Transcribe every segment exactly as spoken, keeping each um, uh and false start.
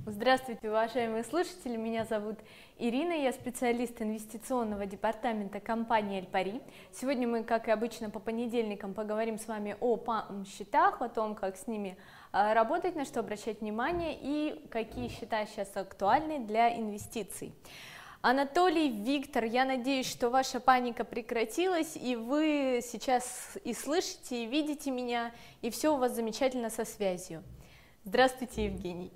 Здравствуйте, уважаемые слушатели, меня зовут Ирина, я специалист инвестиционного департамента компании Альпари. Сегодня мы, как и обычно, по понедельникам поговорим с вами о пам-счетах, о том, как с ними работать, на что обращать внимание и какие счета сейчас актуальны для инвестиций. Анатолий, Виктор, я надеюсь, что ваша паника прекратилась, и вы сейчас и слышите, и видите меня, и все у вас замечательно со связью. Здравствуйте, Евгений.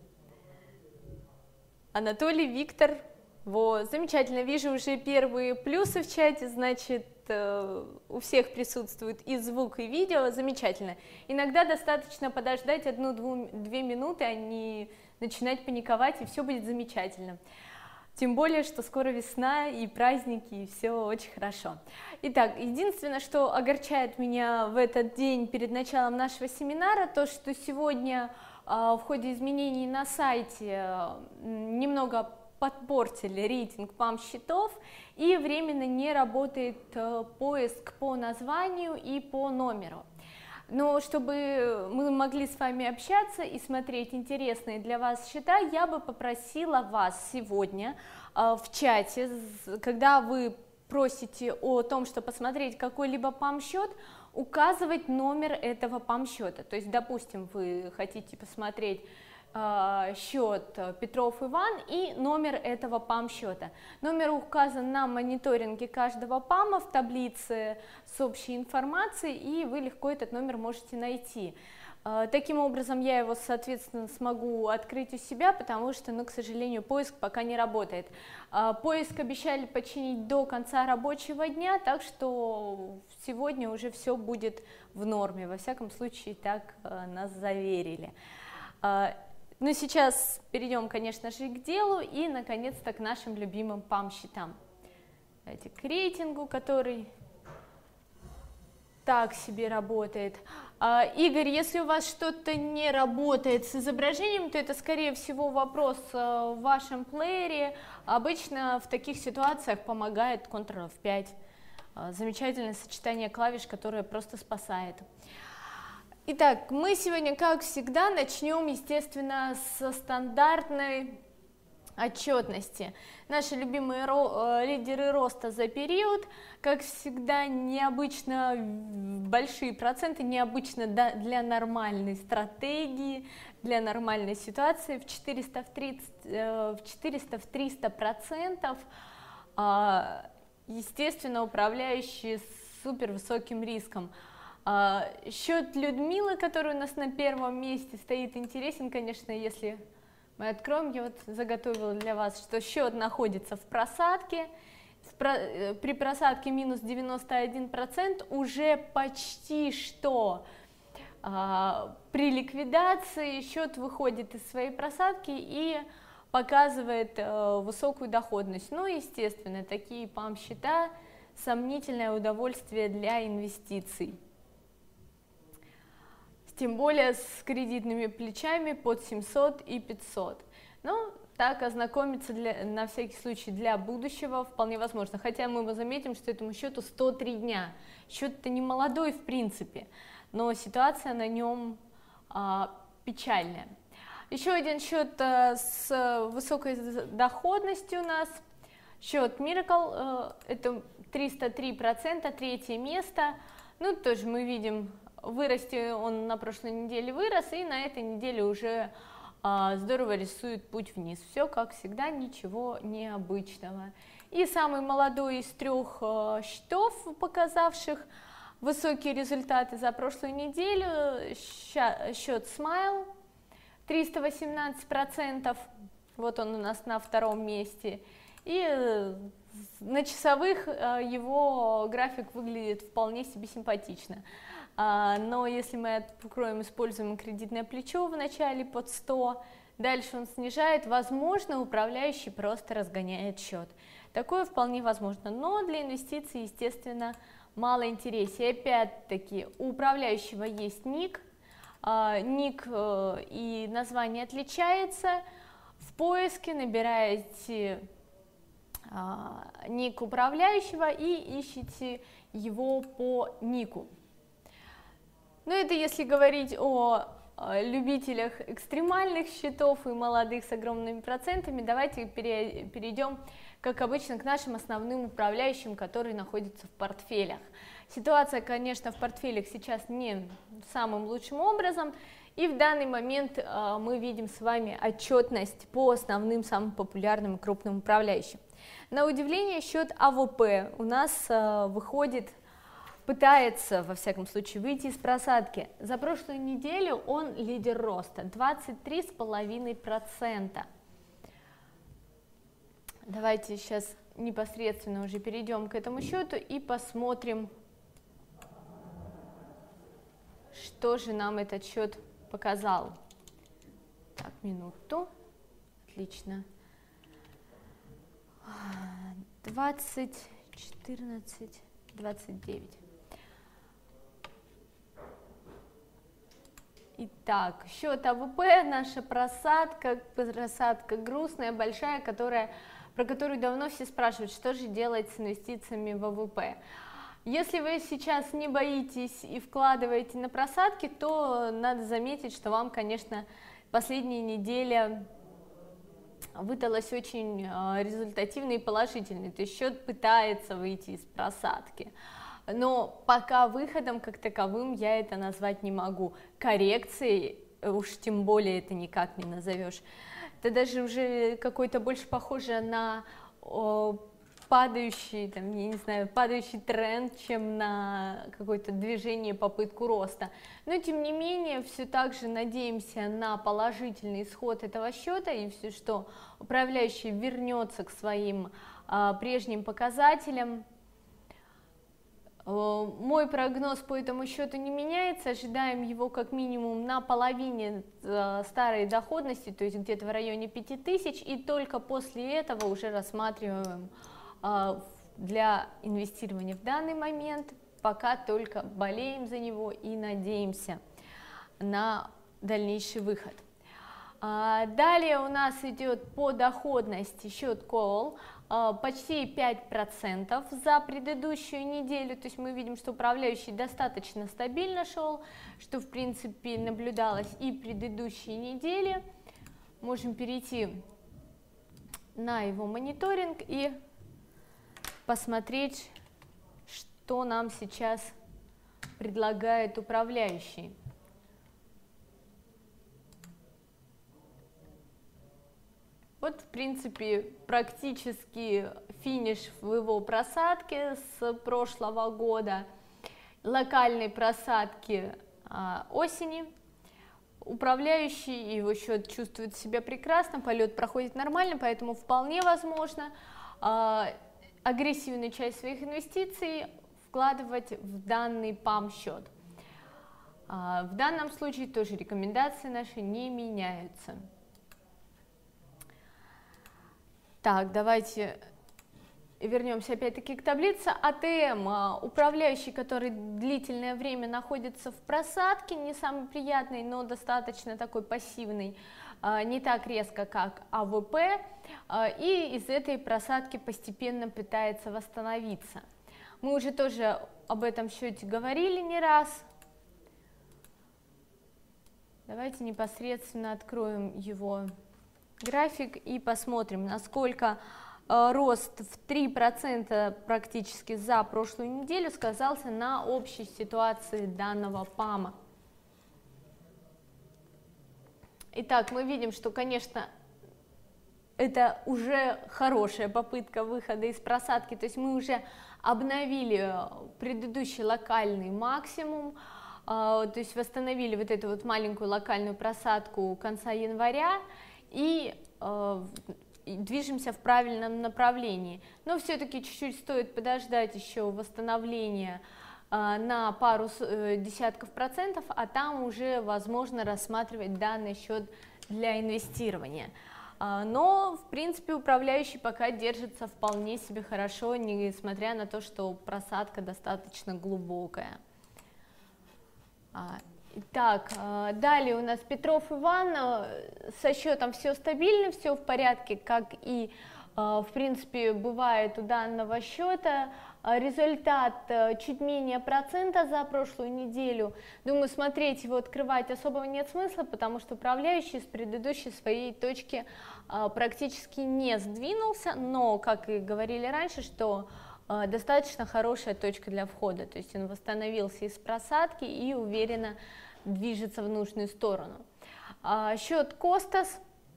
Анатолий, Виктор, вот, замечательно, вижу уже первые плюсы в чате, значит, у всех присутствует и звук, и видео, замечательно. Иногда достаточно подождать одну-две минуты, а не начинать паниковать, и все будет замечательно. Тем более, что скоро весна и праздники, и все очень хорошо. Итак, единственное, что огорчает меня в этот день перед началом нашего семинара, то, что сегодня в ходе изменений на сайте немного подпортили рейтинг пам-счетов и временно не работает поиск по названию и по номеру. Но чтобы мы могли с вами общаться и смотреть интересные для вас счета, я бы попросила вас сегодня в чате, когда вы просите о том, что посмотреть какой-либо пам-счет, указывать номер этого пам-счета. То есть, допустим, вы хотите посмотреть э, счет Петров Иван и номер этого пам-счета. Номер указан на мониторинге каждого пама в таблице с общей информацией, и вы легко этот номер можете найти. Э, таким образом, я его, соответственно, смогу открыть у себя, потому что, ну, к сожалению, поиск пока не работает. Э, поиск обещали починить до конца рабочего дня, так что сегодня уже все будет в норме, во всяком случае, так э, нас заверили. Э, ну, сейчас перейдем, конечно же, к делу и, наконец-то, к нашим любимым пам-счетам. Давайте к рейтингу, который так себе работает. А, Игорь, если у вас что-то не работает с изображением, то это, скорее всего, вопрос в вашем плеере. Обычно в таких ситуациях помогает контрол эф пять. Замечательное сочетание клавиш, которое просто спасает. Итак, мы сегодня, как всегда, начнем, естественно, со стандартной отчетности. Наши любимые ро лидеры роста за период, как всегда, необычно большие проценты, необычно для нормальной стратегии, для нормальной ситуации, в четыреста, в триста процентов. Естественно, управляющие с супер высоким риском. Счет Людмилы, который у нас на первом месте стоит, интересен, конечно, если мы откроем. Я вот заготовила для вас, что счет находится в просадке. При просадке минус девяносто один процент уже почти что при ликвидации счет выходит из своей просадки и показывает э, высокую доходность. Ну, естественно, такие пам-счета – сомнительное удовольствие для инвестиций. Тем более с кредитными плечами под семьсот и пятьсот. Ну, так ознакомиться для, на всякий случай для будущего вполне возможно. Хотя мы заметим, что этому счету сто три дня. Счет-то не молодой в принципе, но ситуация на нем э, печальная. Еще один счет э, с высокой доходностью у нас, счет Miracle, э, это триста три процента, третье место. Ну, тоже мы видим, вырасти он на прошлой неделе вырос, и на этой неделе уже э, здорово рисует путь вниз. Все, как всегда, ничего необычного. И самый молодой из трех э, счетов, показавших высокие результаты за прошлую неделю, счет Smile. триста восемнадцать процентов, вот он у нас на втором месте, и на часовых его график выглядит вполне себе симпатично. Но если мы откроем, используем кредитное плечо в начале под сто, дальше он снижает, возможно, управляющий просто разгоняет счет. Такое вполне возможно, но для инвестиций, естественно, мало интереснее. Опять-таки, у управляющего есть ник, ник и название отличается. В поиске набираете ник управляющего и ищите его по нику. Ну, это если говорить о любителях экстремальных счетов и молодых с огромными процентами, давайте перейдем, как обычно, к нашим основным управляющим, которые находятся в портфелях. Ситуация, конечно, в портфелях сейчас не самым лучшим образом, и в данный момент э, мы видим с вами отчетность по основным, самым популярным и крупным управляющим. На удивление, счет А В П у нас э, выходит, пытается, во всяком случае, выйти из просадки. За прошлую неделю он лидер роста, двадцать три и пять десятых процента. Давайте сейчас непосредственно уже перейдем к этому счету и посмотрим, что же нам этот счет показал. Так, минуту. Отлично. двадцать, четырнадцать, двадцать девять. Итак, счет А В П, наша просадка, просадка грустная, большая, которая, про которую давно все спрашивают, что же делать с инвестициями в А В П. Если вы сейчас не боитесь и вкладываете на просадки, то надо заметить, что вам, конечно, последняя неделя выдалась очень результативной и положительной, то есть счет пытается выйти из просадки. Но пока выходом как таковым я это назвать не могу. Коррекцией уж тем более это никак не назовешь. Это даже уже какой-то больше похоже на о, падающий, там, я не знаю, падающий тренд, чем на какое-то движение, попытку роста. Но тем не менее, все так же надеемся на положительный исход этого счета и все, что управляющий вернется к своим а, прежним показателям. Мой прогноз по этому счету не меняется, ожидаем его как минимум на половине старой доходности, то есть где-то в районе пяти тысяч, и только после этого уже рассматриваем для инвестирования в данный момент, пока только болеем за него и надеемся на дальнейший выход. Далее у нас идет по доходности счет Call, почти пять процентов за предыдущую неделю, то есть мы видим, что управляющий достаточно стабильно шел, что в принципе наблюдалось и предыдущие недели. Можем перейти на его мониторинг и посмотреть, что нам сейчас предлагает управляющий. Вот, в принципе, практически финиш в его просадке с прошлого года, локальной просадки а, осени. Управляющий, его счет чувствует себя прекрасно, полет проходит нормально, поэтому вполне возможно а, агрессивную часть своих инвестиций вкладывать в данный пам счет. А, в данном случае тоже рекомендации наши не меняются. Так, давайте вернемся опять-таки к таблице. А Т М, управляющий, который длительное время находится в просадке, не самый приятный, но достаточно такой пассивный, не так резко, как А В П, и из этой просадки постепенно пытается восстановиться. Мы уже тоже об этом счете говорили не раз. Давайте непосредственно откроем его график и посмотрим, насколько э, рост в три процента практически за прошлую неделю сказался на общей ситуации данного пама. Итак, мы видим, что, конечно, это уже хорошая попытка выхода из просадки, то есть мы уже обновили предыдущий локальный максимум, э, то есть восстановили вот эту вот маленькую локальную просадку конца января, и э, движемся в правильном направлении. Но все-таки чуть-чуть стоит подождать еще восстановления э, на пару э, десятков процентов, а там уже возможно рассматривать данный счет для инвестирования. Э, но, в принципе, управляющий пока держится вполне себе хорошо, несмотря на то, что просадка достаточно глубокая. Итак, далее у нас Петров Иван, со счетом все стабильно, все в порядке, как и в принципе, бывает у данного счета. Результат чуть менее процента за прошлую неделю. Думаю, смотреть его, открывать особого нет смысла, потому что управляющий с предыдущей своей точки практически не сдвинулся, но, как и говорили раньше, что достаточно хорошая точка для входа, то есть он восстановился из просадки и уверенно движется в нужную сторону. Счет Костас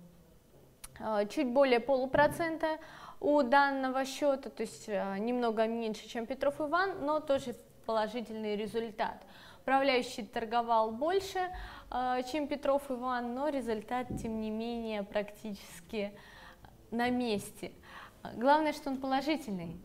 чуть более полупроцента у данного счета, то есть немного меньше, чем Петров Иван, но тоже положительный результат. Управляющий торговал больше, чем Петров Иван, но результат, тем не менее, практически на месте. Главное, что он положительный.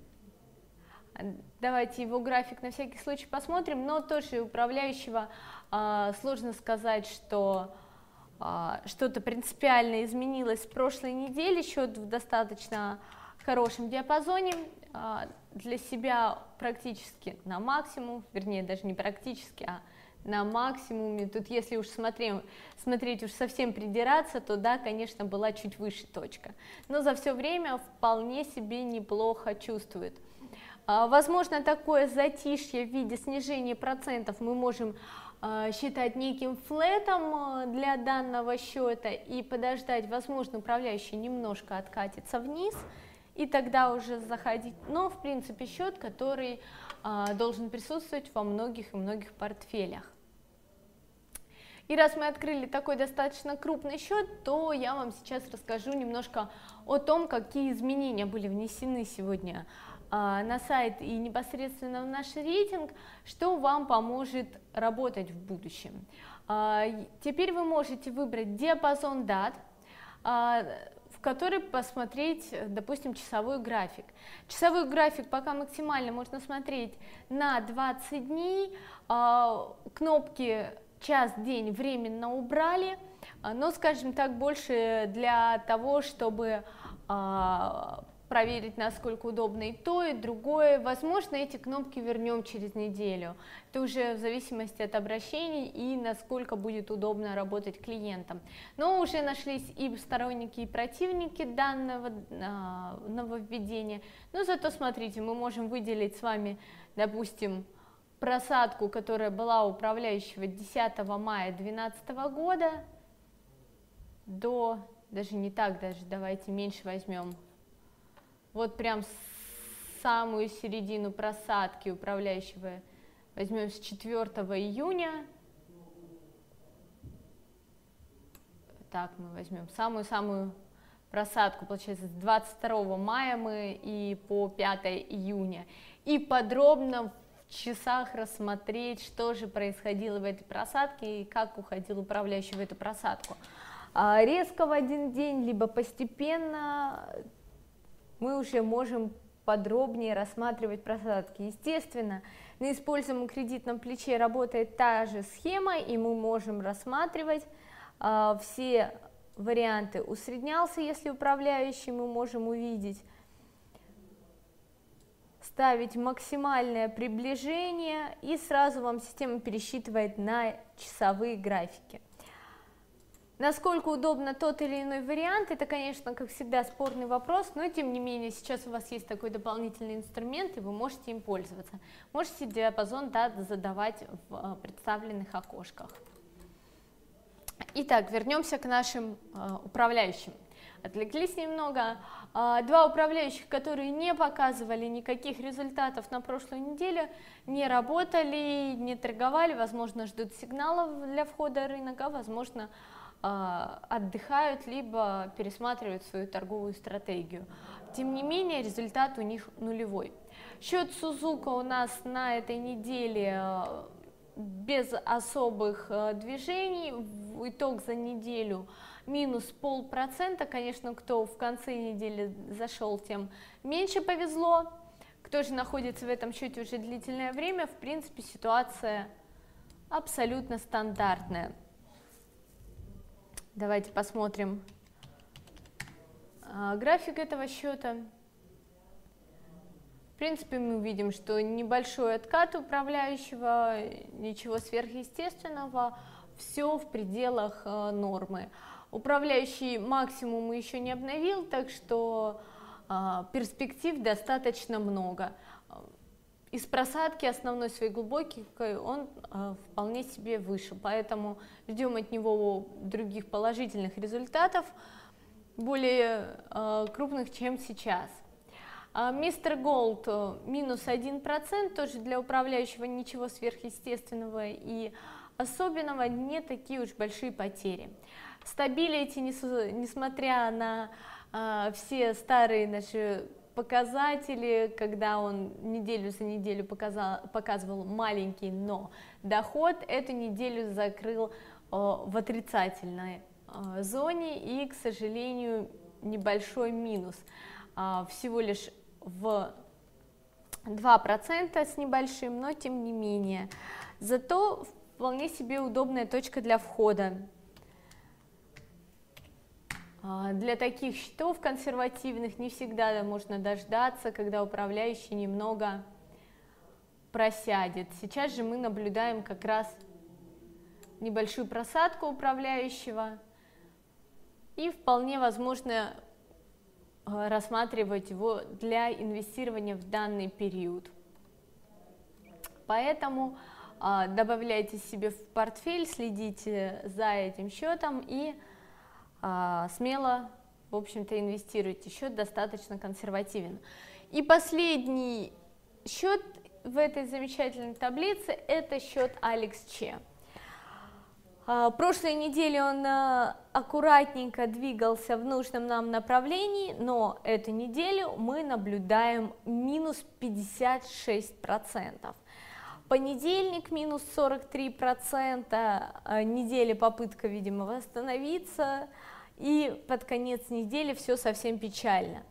Давайте его график на всякий случай посмотрим, но тоже управляющего сложно сказать, что что-то принципиально изменилось с прошлой недели, счет в достаточно хорошем диапазоне, для себя практически на максимум, вернее даже не практически, а на максимуме. Тут если уж смотрим, смотреть уж совсем придираться, то да, конечно, была чуть выше точка, но за все время вполне себе неплохо чувствует. Возможно, такое затишье в виде снижения процентов мы можем считать неким флетом для данного счета и подождать, возможно, управляющий немножко откатится вниз и тогда уже заходить, но в принципе счет, который должен присутствовать во многих и многих портфелях. И раз мы открыли такой достаточно крупный счет, то я вам сейчас расскажу немножко о том, какие изменения были внесены сегодня на сайт и непосредственно в наш рейтинг, что вам поможет работать в будущем. Теперь вы можете выбрать диапазон дат, в который посмотреть, допустим, часовой график. Часовой график пока максимально можно смотреть на двадцать дней, кнопки час, день временно убрали, но, скажем так, больше для того, чтобы проверить, насколько удобно и то, и другое. Возможно, эти кнопки вернем через неделю. Это уже в зависимости от обращений и насколько будет удобно работать клиентам. Но уже нашлись и сторонники, и противники данного а, нововведения. Но зато, смотрите, мы можем выделить с вами, допустим, просадку, которая была у управляющего десятого мая две тысячи двенадцатого года до, даже не так, даже давайте меньше возьмем, вот прям самую середину просадки управляющего возьмем с четвёртого июня. Так, мы возьмем самую-самую просадку, получается, с двадцать второго мая мы и по пятое июня. И подробно в часах рассмотреть, что же происходило в этой просадке и как уходил управляющий в эту просадку. А резко в один день, либо постепенно мы уже можем подробнее рассматривать просадки. Естественно, на используемом кредитном плече работает та же схема, и мы можем рассматривать а, все варианты. Усреднялся, если управляющий, мы можем увидеть, ставить максимальное приближение, и сразу вам система пересчитывает на часовые графики. Насколько удобно тот или иной вариант, это, конечно, как всегда, спорный вопрос, но, тем не менее, сейчас у вас есть такой дополнительный инструмент, и вы можете им пользоваться. Можете диапазон дат задавать в представленных окошках. Итак, вернемся к нашим э, управляющим. Отвлеклись немного. Э, два управляющих, которые не показывали никаких результатов на прошлой неделе, не работали, не торговали, возможно, ждут сигналов для входа в рынок, а возможно, отдыхают, либо пересматривают свою торговую стратегию. Тем не менее, результат у них нулевой. Счет Сузука у нас на этой неделе без особых движений, итог за неделю минус полпроцента. Конечно, кто в конце недели зашел, тем меньше повезло. Кто же находится в этом счете уже длительное время, в принципе, ситуация абсолютно стандартная. Давайте посмотрим а, график этого счета. В принципе, мы увидим, что небольшой откат управляющего, ничего сверхъестественного, все в пределах а, нормы. Управляющий максимум еще не обновил, так что перспектив достаточно много. Из просадки основной своей глубокой он вполне себе вышел, поэтому ждем от него других положительных результатов, более крупных, чем сейчас. Мистер Голд минус один процент, тоже для управляющего ничего сверхъестественного и особенного, не такие уж большие потери. Стабилити, несмотря на а, все старые наши показатели, когда он неделю за неделю показал, показывал маленький, но доход, эту неделю закрыл а, в отрицательной а, зоне и, к сожалению, небольшой минус, а, всего лишь в два процента с небольшим, но тем не менее. Зато вполне себе удобная точка для входа. Для таких счетов консервативных не всегда можно дождаться, когда управляющий немного просядет. Сейчас же мы наблюдаем как раз небольшую просадку управляющего, и вполне возможно рассматривать его для инвестирования в данный период. Поэтому добавляйте себе в портфель, следите за этим счетом и а, смело, в общем-то, инвестируйте. Счет достаточно консервативен. И последний счет в этой замечательной таблице – это счет Алекс Че. А, прошлой неделе он а, аккуратненько двигался в нужном нам направлении, но эту неделю мы наблюдаем минус пятьдесят шесть процентов. Понедельник минус сорок три процента, неделя попытка, видимо, восстановиться, и под конец недели все совсем печально.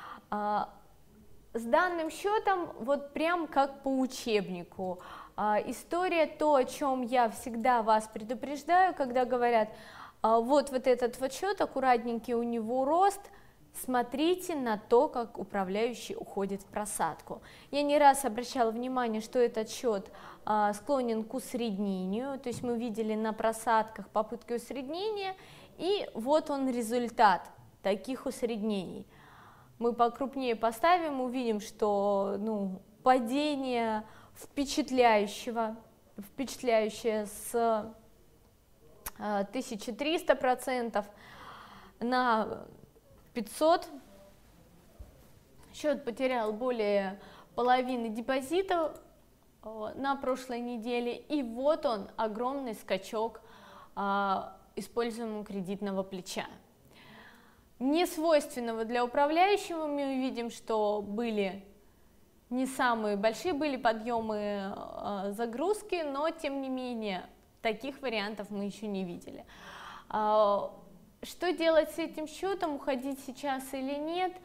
С данным счетом вот прям как по учебнику. История, то, о чем я всегда вас предупреждаю, когда говорят, вот, вот этот вот счет, аккуратненький у него рост, смотрите на то, как управляющий уходит в просадку. Я не раз обращала внимание, что этот счет а, склонен к усреднению, то есть мы видели на просадках попытки усреднения, и вот он результат таких усреднений. Мы покрупнее поставим, увидим, что ну, падение впечатляющего, впечатляющее с а, тысяча триста процентов на пятьсот, счет потерял более половины депозита на прошлой неделе, и вот он, огромный скачок а, используемого кредитного плеча. Не свойственного для управляющего, мы видим, что были не самые большие, были подъемы а, загрузки, но тем не менее таких вариантов мы еще не видели. А, Что делать с этим счетом, уходить сейчас или нет?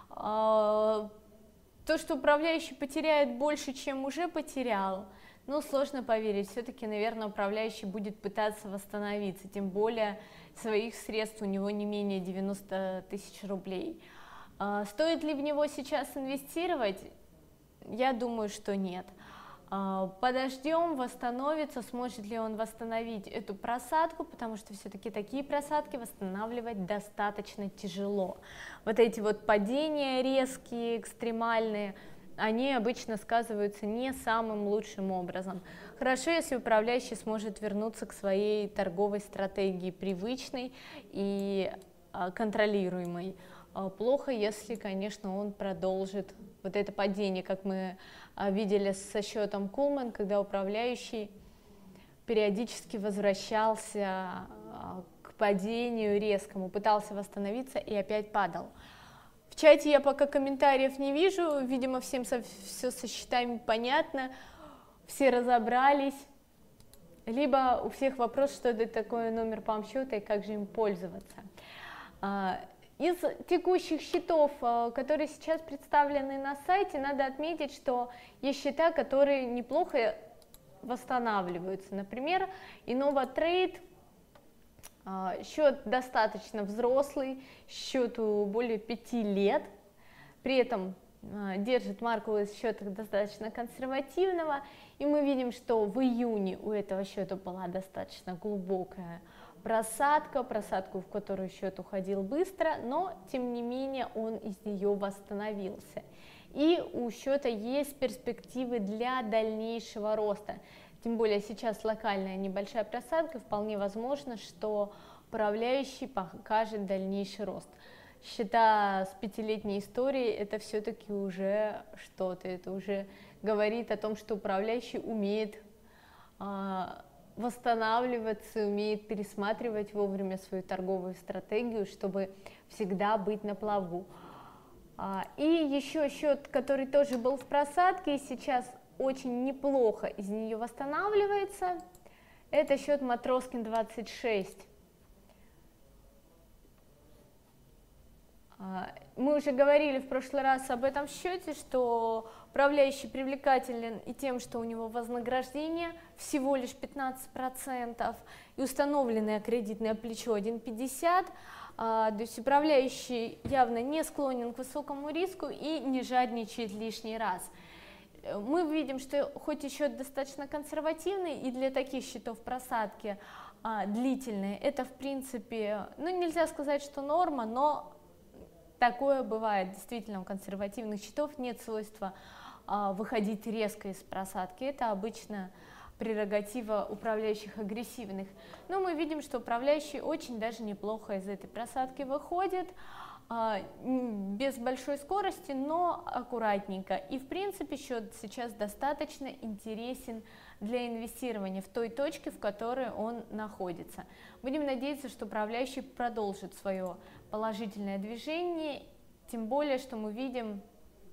То, что управляющий потеряет больше, чем уже потерял, ну, сложно поверить. Все-таки, наверное, управляющий будет пытаться восстановиться, тем более своих средств у него не менее девяноста тысяч рублей. Стоит ли в него сейчас инвестировать? Я думаю, что нет. Подождем, восстановится, сможет ли он восстановить эту просадку, потому что все-таки такие просадки восстанавливать достаточно тяжело. Вот эти вот падения резкие, экстремальные, они обычно сказываются не самым лучшим образом. Хорошо, если управляющий сможет вернуться к своей торговой стратегии привычной и контролируемой. Плохо, если, конечно, он продолжит вот это падение, как мы видели со счетом Кулман, когда управляющий периодически возвращался к падению резкому, пытался восстановиться и опять падал. В чате я пока комментариев не вижу, видимо, всем со, все со счетами понятно, все разобрались, либо у всех вопрос, что это такое номер пам-счета и как же им пользоваться. Из текущих счетов, которые сейчас представлены на сайте, надо отметить, что есть счета, которые неплохо восстанавливаются. Например, InnovaTrade, счет достаточно взрослый, счету более пяти лет, при этом держит марку счета достаточно консервативного, и мы видим, что в июне у этого счета была достаточно глубокая просадка, просадку, в которую счет уходил быстро, но тем не менее он из нее восстановился. И у счета есть перспективы для дальнейшего роста. Тем более сейчас локальная небольшая просадка, вполне возможно, что управляющий покажет дальнейший рост. Счета с пятилетней историей это все-таки уже что-то, это уже говорит о том, что управляющий умеет а, восстанавливаться, умеет пересматривать вовремя свою торговую стратегию, чтобы всегда быть на плаву. А, и еще счет, который тоже был в просадке и сейчас очень неплохо из нее восстанавливается, это счет Матроскин двадцать шесть. Мы уже говорили в прошлый раз об этом счете, что управляющий привлекателен и тем, что у него вознаграждение всего лишь пятнадцать процентов и установленное кредитное плечо один пятьдесят, то есть управляющий явно не склонен к высокому риску и не жадничает лишний раз. Мы видим, что хоть и счет достаточно консервативный, и для таких счетов просадки а, длительные, это в принципе, ну нельзя сказать, что норма, но такое бывает. Действительно, у консервативных счетов нет свойства а, выходить резко из просадки, это обычно прерогатива управляющих агрессивных. Но мы видим, что управляющий очень даже неплохо из этой просадки выходит, без большой скорости, но аккуратненько. И в принципе счет сейчас достаточно интересен для инвестирования в той точке, в которой он находится. Будем надеяться, что управляющий продолжит свое положительное движение, тем более, что мы видим,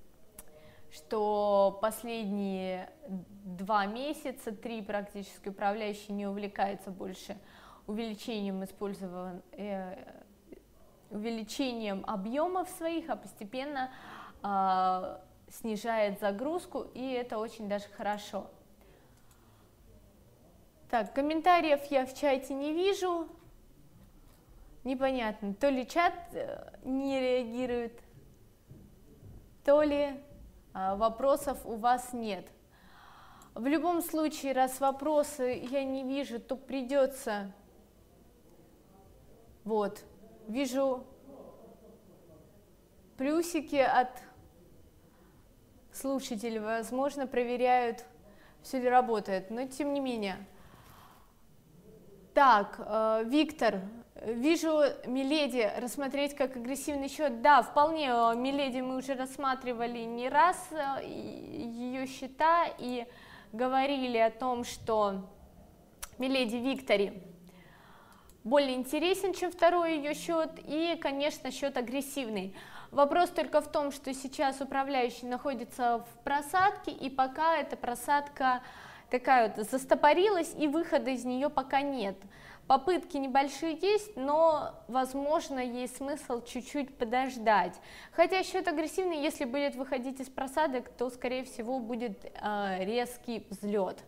что последние два месяца, три практически, управляющий не увлекается больше увеличением использования, э, увеличением объемов своих, а постепенно э, снижает загрузку, и это очень даже хорошо. Так, комментариев я в чате не вижу, непонятно, то ли чат не реагирует, то ли э, вопросов у вас нет. В любом случае, раз вопросы я не вижу, то придется, вот, вижу плюсики от слушателей, возможно, проверяют, все ли работает, но тем не менее. Так, э, Виктор, вижу Миледи рассмотреть как агрессивный счет. Да, вполне, Миледи мы уже рассматривали не раз ее счета и говорили о том, что Миледи Виктори более интересен, чем второй ее счет, и, конечно, счет агрессивный. Вопрос только в том, что сейчас управляющий находится в просадке, и пока эта просадка такая вот застопорилась, и выхода из нее пока нет. Попытки небольшие есть, но, возможно, есть смысл чуть-чуть подождать. Хотя счет агрессивный, если будет выходить из просадок, то, скорее всего, будет э, резкий взлет.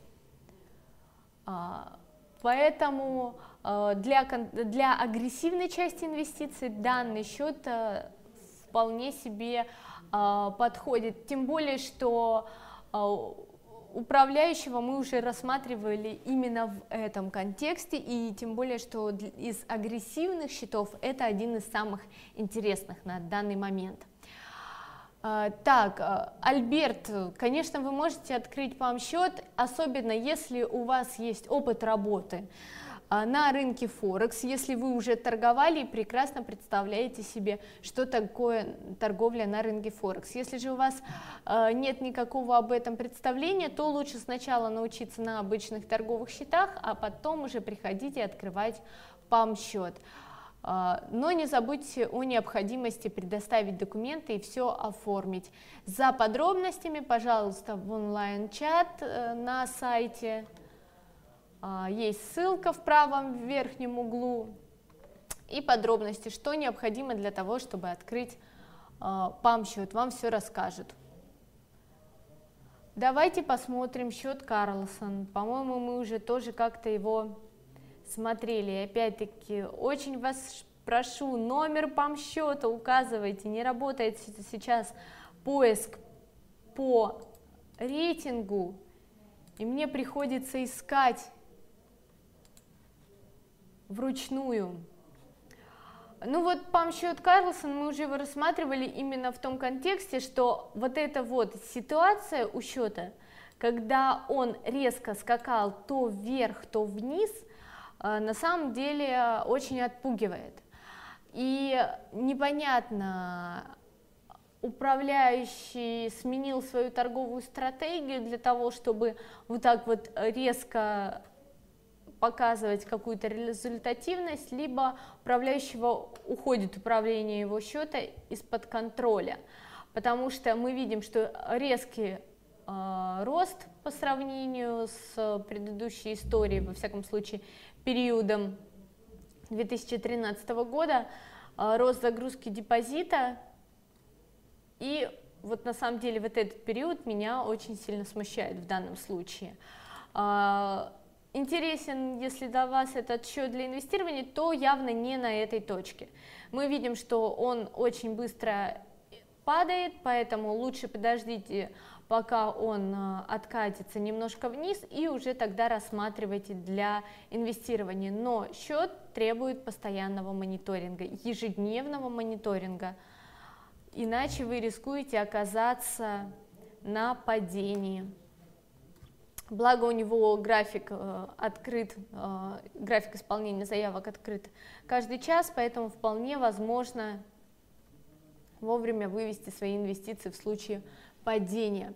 А, поэтому Для, для агрессивной части инвестиций данный счет э, вполне себе э, подходит, тем более, что э, управляющего мы уже рассматривали именно в этом контексте, и тем более, что из агрессивных счетов это один из самых интересных на данный момент. Э, так, э, Альберт, конечно, вы можете открыть пам-счет, особенно если у вас есть опыт работы на рынке Форекс, если вы уже торговали и прекрасно представляете себе, что такое торговля на рынке Форекс. Если же у вас э, нет никакого об этом представления, то лучше сначала научиться на обычных торговых счетах, а потом уже приходить и открывать пам-счет. Э, но не забудьте о необходимости предоставить документы и все оформить. За подробностями, пожалуйста, в онлайн-чат э, на сайте. Есть ссылка в правом верхнем углу и подробности, что необходимо для того, чтобы открыть пам-счет. Вам все расскажут. Давайте посмотрим счет Карлсон. По-моему, мы уже тоже как-то его смотрели. Опять-таки, очень вас прошу, номер пам-счета указывайте. Не работает сейчас поиск по рейтингу, и мне приходится искать вручную. Ну вот Пам Счет Карлсон, мы уже его рассматривали именно в том контексте, что вот эта вот ситуация у счета, когда он резко скакал то вверх, то вниз, на самом деле очень отпугивает. И непонятно, управляющий сменил свою торговую стратегию для того, чтобы вот так вот резко показывать какую-то результативность, либо управляющего уходит управление его счета из-под контроля, потому что мы видим, что резкий э, рост по сравнению с предыдущей историей, во всяком случае периодом две тысячи тринадцатого года, э, рост загрузки депозита, и вот на самом деле вот этот период меня очень сильно смущает в данном случае. Э, Интересен, если для вас этот счет для инвестирования, то явно не на этой точке. Мы видим, что он очень быстро падает, поэтому лучше подождите, пока он откатится немножко вниз, и уже тогда рассматривайте для инвестирования. Но счет требует постоянного мониторинга, ежедневного мониторинга, иначе вы рискуете оказаться на падении. Благо у него график э, открыт, э, график исполнения заявок открыт каждый час, поэтому вполне возможно вовремя вывести свои инвестиции в случае падения.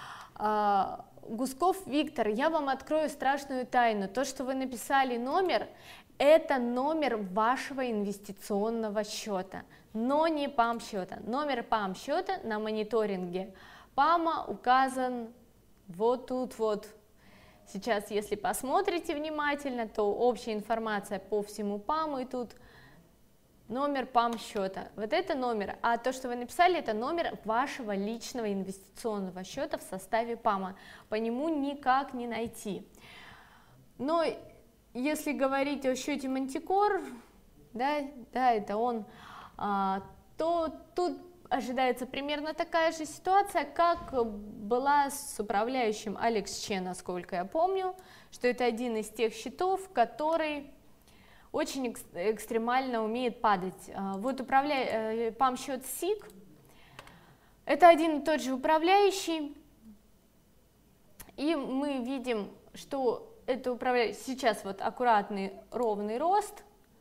Э, Гусков Виктор, я вам открою страшную тайну. То, что вы написали номер, это номер вашего инвестиционного счета, но не пам счета. Номер пам счета на мониторинге пама указан вот тут вот. Сейчас, если посмотрите внимательно, то общая информация по всему паму, и тут номер пам счета. Вот это номер, а то, что вы написали, это номер вашего личного инвестиционного счета в составе пама. По нему никак не найти. Но если говорить о счете Мантикор, да, да, это он, а, то тут ожидается примерно такая же ситуация, как была с управляющим Алекс Че, насколько я помню, что это один из тех счетов, который очень экстремально умеет падать. Вот управля... пам счет СИК, это один и тот же управляющий, и мы видим, что это управляющий сейчас вот аккуратный ровный рост,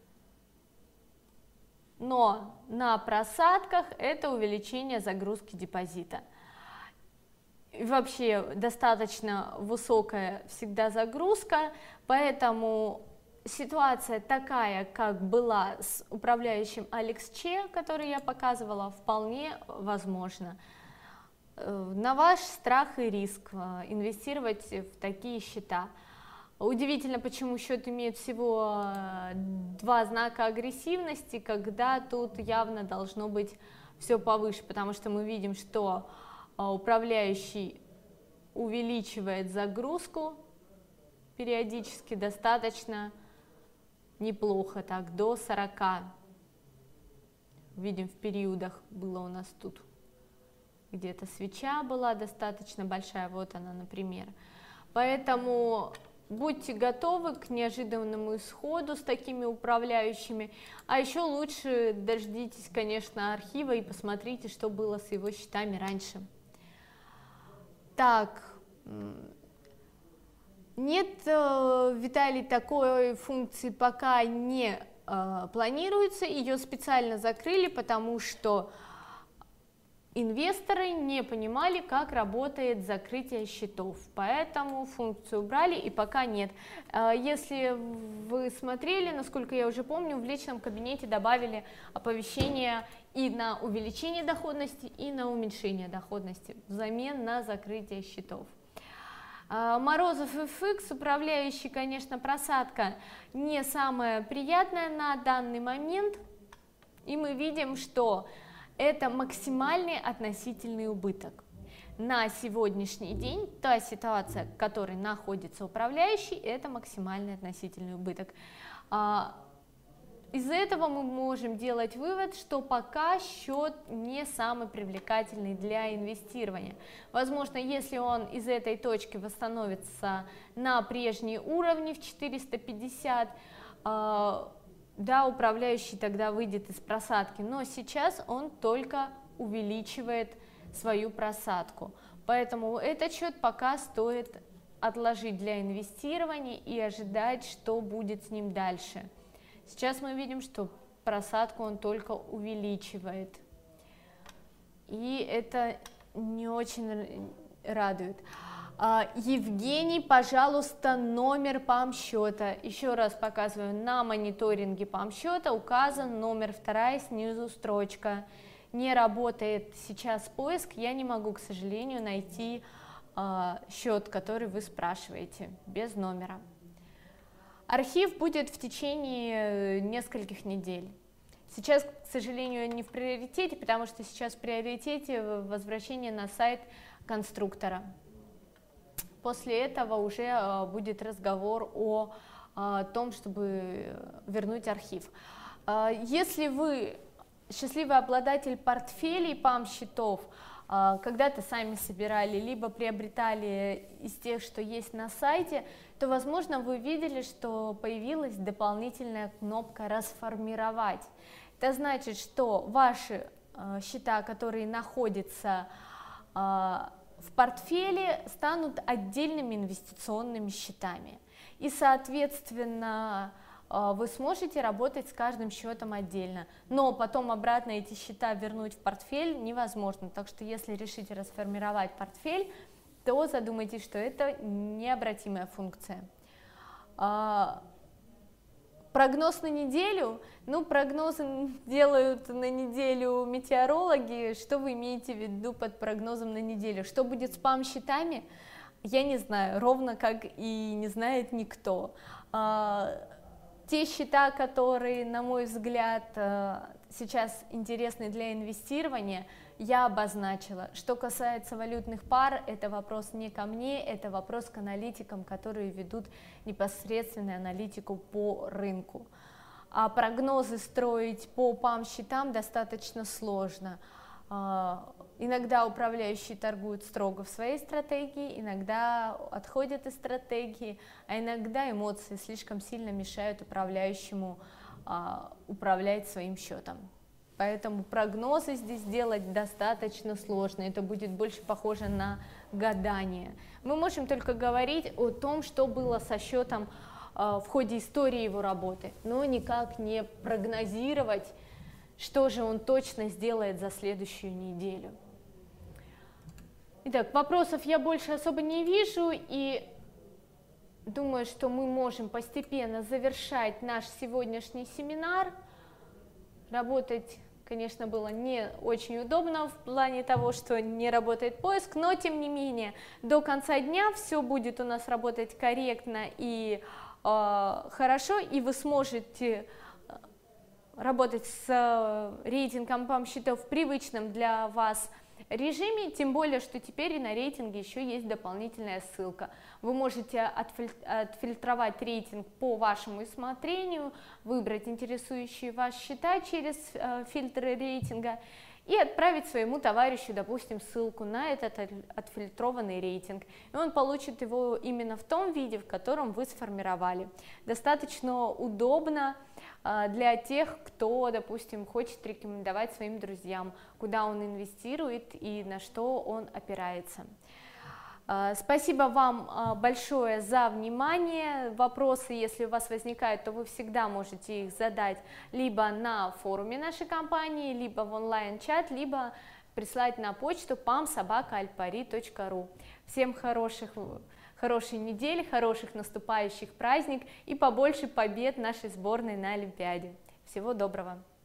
но на просадках это увеличение загрузки депозита. И вообще достаточно высокая всегда загрузка, поэтому ситуация такая, как была с управляющим Алекс Че, который я показывала, вполне возможна. На ваш страх и риск инвестировать в такие счета. Удивительно, почему счет имеет всего два знака агрессивности, когда тут явно должно быть все повыше, потому что мы видим, что управляющий увеличивает загрузку периодически достаточно неплохо, так, до сорока. Видим, в периодах было у нас тут где-то свеча была достаточно большая, вот она, например. Поэтому будьте готовы к неожиданному исходу с такими управляющими, а еще лучше дождитесь, конечно, архива и посмотрите, что было с его счетами раньше. Так, нет, Виталий, такой функции пока не э, планируется, ее специально закрыли, потому что инвесторы не понимали, как работает закрытие счетов, поэтому функцию убрали и пока нет. Если вы смотрели, насколько я уже помню, в личном кабинете добавили оповещение и на увеличение доходности, и на уменьшение доходности взамен на закрытие счетов. Морозов эф икс, управляющий, конечно, просадка не самая приятная на данный момент, и мы видим, что это максимальный относительный убыток. На сегодняшний день та ситуация, в которой находится управляющий, это максимальный относительный убыток. Из этого мы можем делать вывод, что пока счет не самый привлекательный для инвестирования. Возможно, если он из этой точки восстановится на прежние уровни в четыреста пятьдесят, да, управляющий тогда выйдет из просадки, но сейчас он только увеличивает свою просадку. Поэтому этот счет пока стоит отложить для инвестирования и ожидать, что будет с ним дальше. Сейчас мы видим, что просадку он только увеличивает, и это не очень радует. Евгений, пожалуйста, номер ПАМ-счета. Еще раз показываю, на мониторинге ПАМ-счета указан номер вторая, снизу строчка. Не работает сейчас поиск, я не могу, к сожалению, найти э, счет, который вы спрашиваете, без номера. Архив будет в течение нескольких недель. Сейчас, к сожалению, не в приоритете, потому что сейчас в приоритете возвращение на сайт конструктора. После этого уже будет разговор о, о том, чтобы вернуть архив. Если вы счастливый обладатель портфелей ПАМ-счетов, когда-то сами собирали, либо приобретали из тех, что есть на сайте, то, возможно, вы видели, что появилась дополнительная кнопка «Расформировать». Это значит, что ваши счета, которые находятся в портфеле, станут отдельными инвестиционными счетами. И, соответственно, вы сможете работать с каждым счетом отдельно, но потом обратно эти счета вернуть в портфель невозможно. Так что если решите расформировать портфель, то задумайтесь, что это необратимая функция. Прогноз на неделю, ну, прогнозы делают на неделю метеорологи. Что вы имеете в виду под прогнозом на неделю? Что будет с ПАМ-счетами? Я не знаю, ровно как и не знает никто. Те счета, которые, на мой взгляд, сейчас интересны для инвестирования, я обозначила. Что касается валютных пар, это вопрос не ко мне, это вопрос к аналитикам, которые ведут непосредственную аналитику по рынку. А прогнозы строить по ПАМ-счетам достаточно сложно. Иногда управляющие торгуют строго в своей стратегии, иногда отходят из стратегии, а иногда эмоции слишком сильно мешают управляющему управлять своим счетом. Поэтому прогнозы здесь делать достаточно сложно, это будет больше похоже на гадание. Мы можем только говорить о том, что было со счетом в ходе истории его работы, но никак не прогнозировать, что же он точно сделает за следующую неделю. Итак, вопросов я больше особо не вижу, и думаю, что мы можем постепенно завершать наш сегодняшний семинар. Работать, конечно, было не очень удобно в плане того, что не работает поиск, но тем не менее до конца дня все будет у нас работать корректно и э, хорошо, и вы сможете работать с рейтингом ПАМ-счетов в привычном для вас режиме, тем более, что теперь и на рейтинге еще есть дополнительная ссылка. Вы можете отфильтровать рейтинг по вашему усмотрению, выбрать интересующие вас счета через э, фильтры рейтинга и отправить своему товарищу, допустим, ссылку на этот отфильтрованный рейтинг. И он получит его именно в том виде, в котором вы сформировали. Достаточно удобно для тех, кто, допустим, хочет рекомендовать своим друзьям, куда он инвестирует и на что он опирается. Спасибо вам большое за внимание. Вопросы, если у вас возникают, то вы всегда можете их задать либо на форуме нашей компании, либо в онлайн-чат, либо прислать на почту пам собака альпари точка ру. Всем хороших Хорошей недели, хороших наступающих праздников и побольше побед нашей сборной на Олимпиаде. Всего доброго!